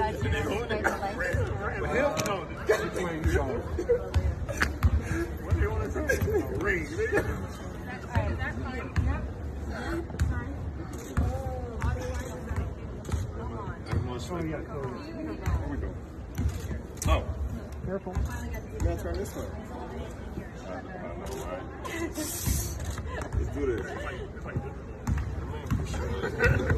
What do you want to say? A ring, nigga. Oh. Careful. You gotta turn this way. Let's do this.